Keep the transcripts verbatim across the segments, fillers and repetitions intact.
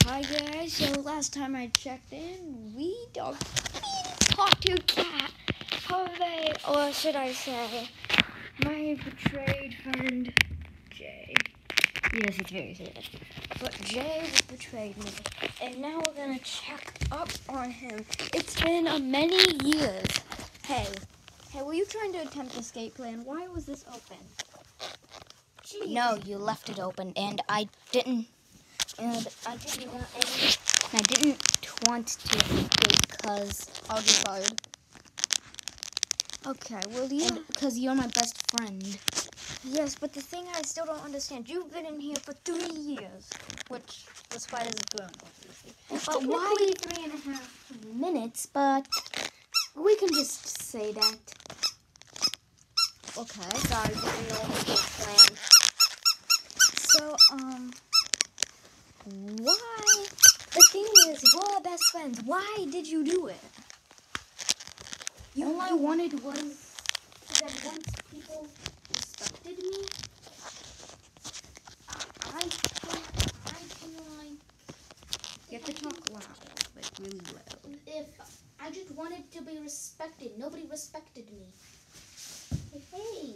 Hi guys, so last time I checked in, we don't talk to Cat. Holiday, or should I say, my betrayed friend, Jay. Yes, it's very sad. But Jay has betrayed me, and now we're gonna check up on him. It's been a many years. Hey, hey, were you trying to attempt escape plan? Why was this open? Jeez. No, you left it open, and I didn't. And I didn't want any, I didn't want to because I'll get fired. Okay, well you because you're my best friend. Yes, but the thing I still don't understand, you've been in here for three years, which the spiders have grown, obviously. But why three and a half minutes? But we can just say that. Okay. Sorry, didn't know what was plan. So um. Why? The thing is, we're best friends. Why did you do it? You, All I wanted was that once people respected me, I, I, I feel like you have to talk loud, like really loud. If I just wanted to be respected, nobody respected me. Hey, hey.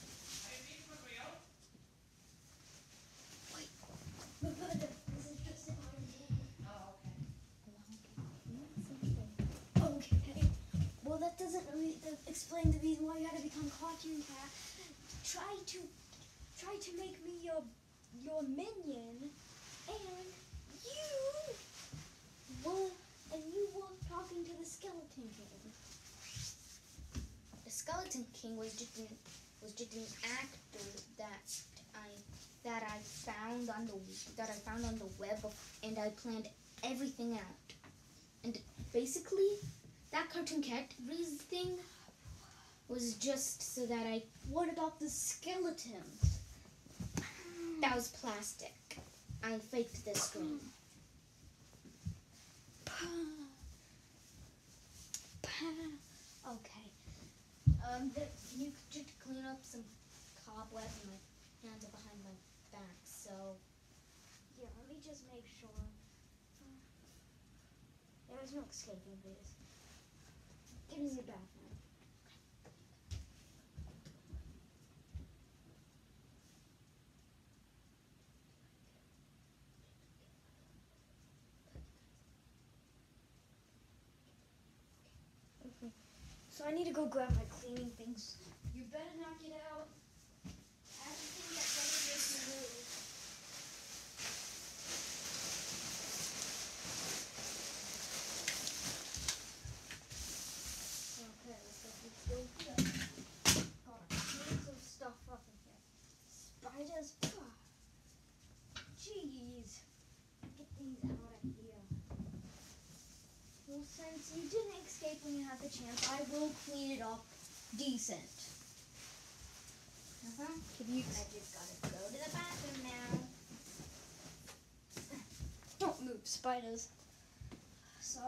Well, that doesn't really explain the reason why you had to become Cartoon Cat. Try to, try to make me your, your minion, and you were, and you were talking to the Skeleton King. The Skeleton King was just an, was just an actor that I that I found on the that I found on the web, and I planned everything out. And basically, that Cartoon Cat thing was just so that I... What about the skeletons? That was plastic. I faked the screen. Okay. Um, the, you could just clean up some cobwebs, and my hands are behind my back, so... Yeah, let me just make sure. There's no escaping this. Give me your bathroom. Okay. So I need to go grab my cleaning things. You better knock it out. Everything that doesn't make me move. Okay, let's go. Let's go here. Got tons of stuff up in here. Spiders. Jeez. Get these out of here. Well, since you didn't escape when you had the chance, I will clean it up decent. Uh-huh. Can you... I just gotta go to the bathroom now. Don't move, spiders. So...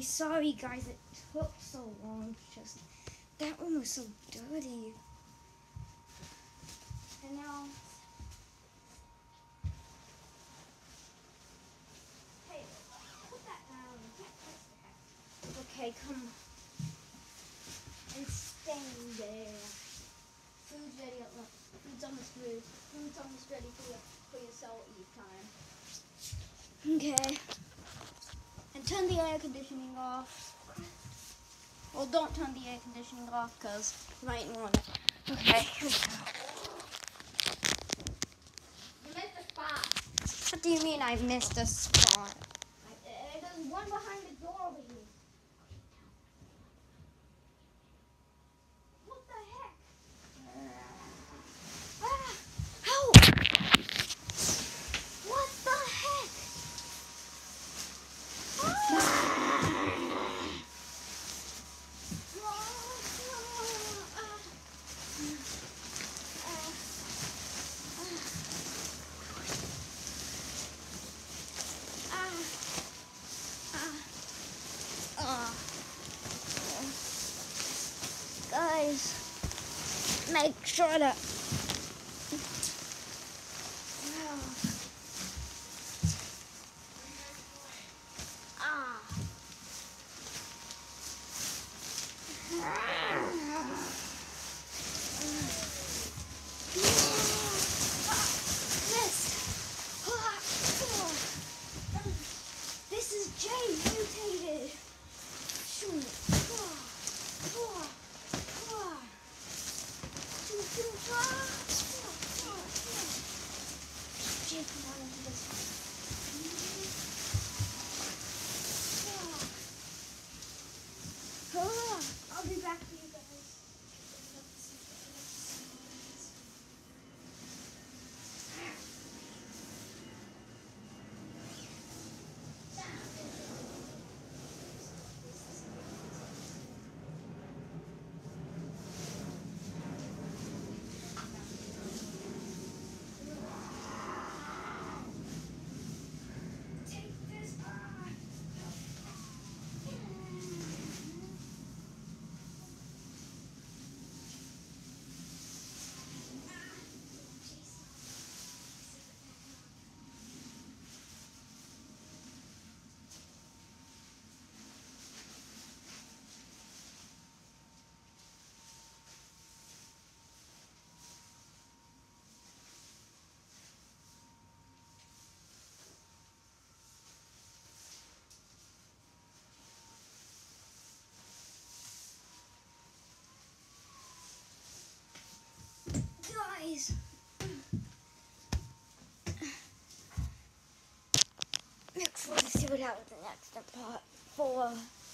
sorry guys, it took so long. Just that one was so dirty. And now, hey, put that down. You can't touch that. Okay, come and stay there. Food's ready. Look, food's almost ready. Food's almost ready for your for your soul eat time. Okay. And turn the air conditioning off. Well, don't turn the air conditioning off because you might want it. Okay, here we go. You missed a spot. What do you mean I missed a spot? I, uh, there's one behind the door over here. What the heck? Ah! Help! What the heck? Guys, make sure that ah. This is J mutated. Shoot. Jay, come on into this. I'll be back for you guys. Guys, look forward to see what happens in the next part four.